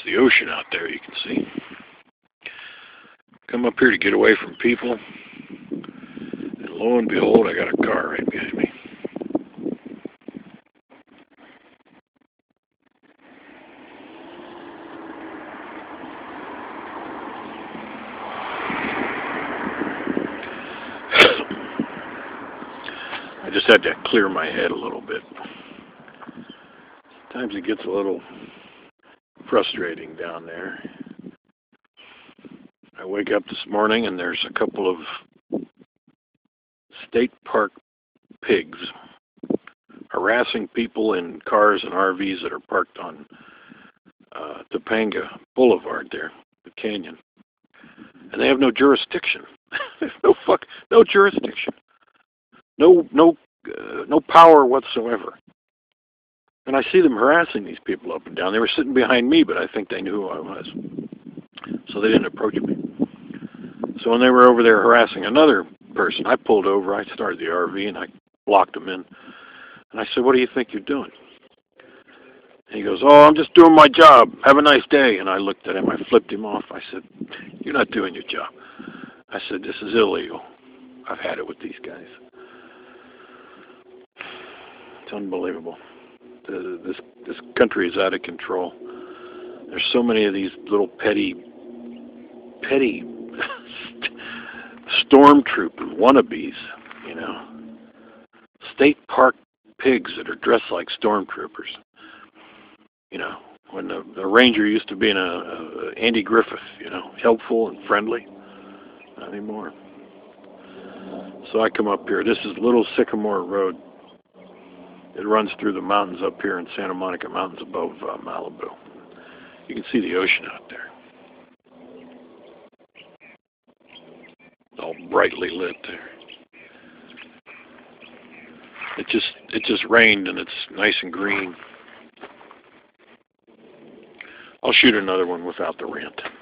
the ocean out there, you can see. Come up here to get away from people, and lo and behold, I got a car right behind me. I just had to clear my head a little bit. Sometimes it gets a little frustrating down there. I wake up this morning and there's a couple of state park pigs harassing people in cars and RVs that are parked on Topanga Boulevard there, the canyon. And they have no jurisdiction. No jurisdiction. No power whatsoever. And I see them harassing these people up and down. They were sitting behind me, but I think they knew who I was. So they didn't approach me. So when they were over there harassing another person, I pulled over, I started the RV, and I blocked them in. And I said, "What do you think you're doing?" And he goes, "Oh, I'm just doing my job. Have a nice day." And I looked at him, I flipped him off. I said, "You're not doing your job." I said, "This is illegal. I've had it with these guys." It's unbelievable. This country is out of control. There's so many of these little petty stormtrooper wannabes, you know. State park pigs that are dressed like stormtroopers. You know, when the ranger used to be in a Andy Griffith, you know, helpful and friendly. Not anymore. So I come up here. This is Little Sycamore Road. It runs through the mountains up here in Santa Monica Mountains above Malibu. You can see the ocean out there. All brightly lit there. It just rained and it's nice and green. I'll shoot another one without the rant.